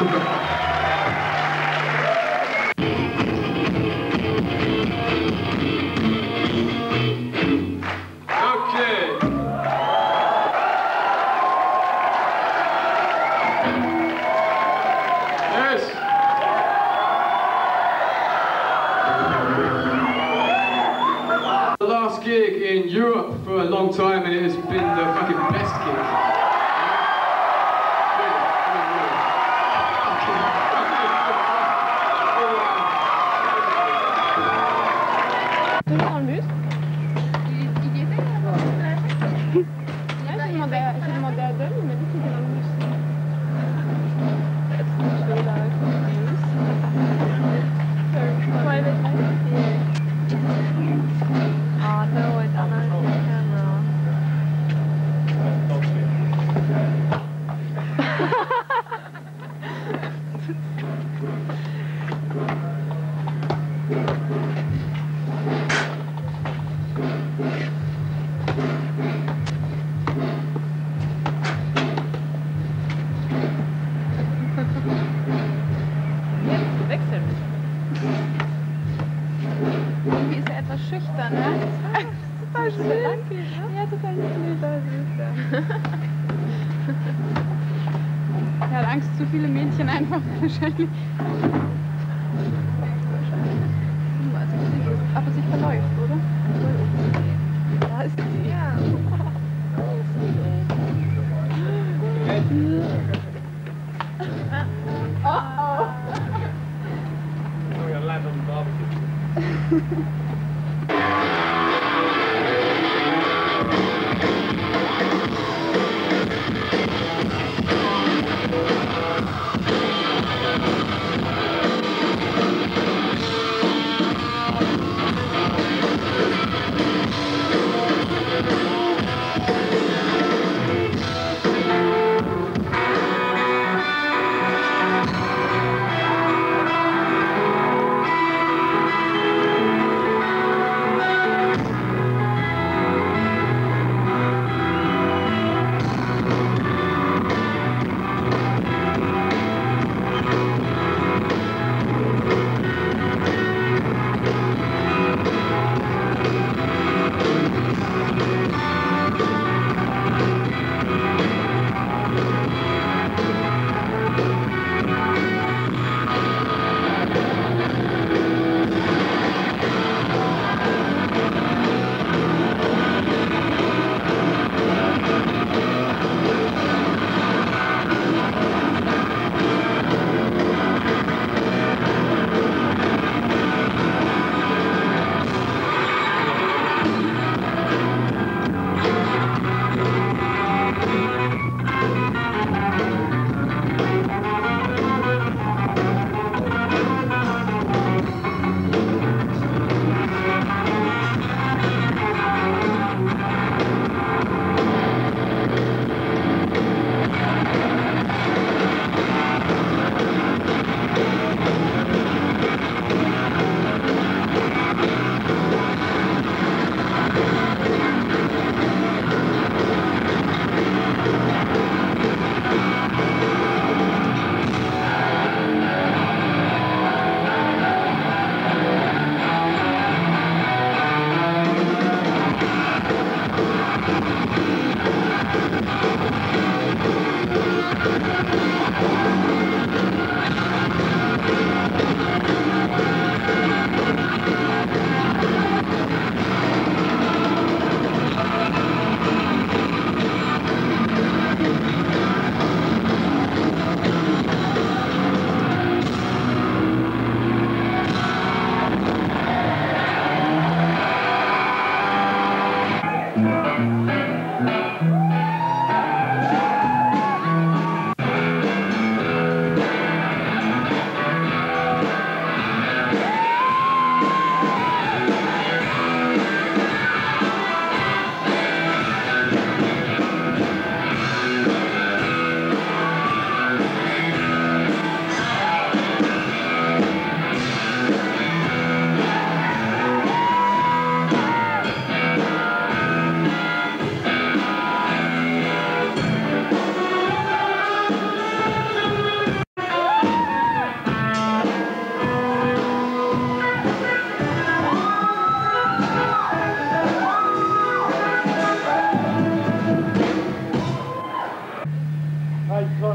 Gig in Europe for a long time, and it has been the fucking best gig. Irgendwie ist er etwas schüchtern, ne? Total schön. Ja, total süß. Er hat Angst, zu viele Mädchen einfach wahrscheinlich. Aber sich verläuft, oder? Da ist sie. Ja. Oh. We're gonna land on the barbecue.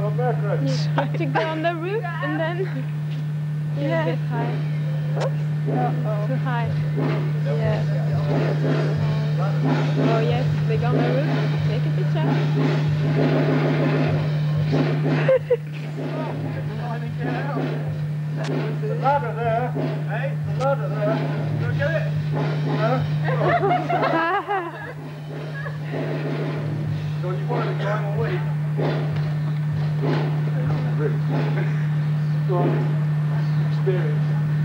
To go on the roof and then you get high. Too high. Yes. Oh yes, they go on the roof. Take a picture. Ladder there, hey? Ladder there. Go get it. So you wanted to climb away. Strong experience.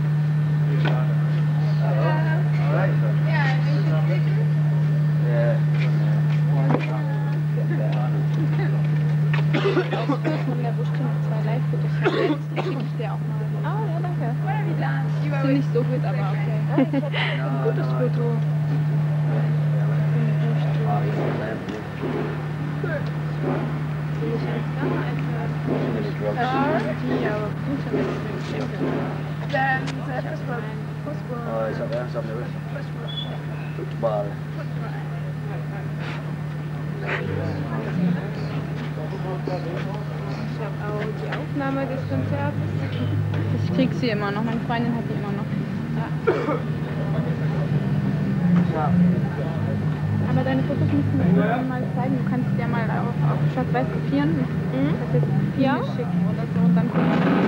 Alright. Yeah, I think it's bigger. Yeah. Von der Busch noch 2 Live-Fotos von schicke ich dir auch mal. Oh, ja, danke. Ist nicht so gut, aber okay. Ein gutes Foto. Is that there? Something there. Football. Ich habe auch die Aufnahme des Konzerts. Ich krieg sie immer noch, meine Freundin hat die immer noch. Ja. Aber deine Fotos müssen wir irgendwann mal zeigen. Du kannst ja mal auf schwarz-weiß kopieren. Das jetzt schicken oder so und dann gucken.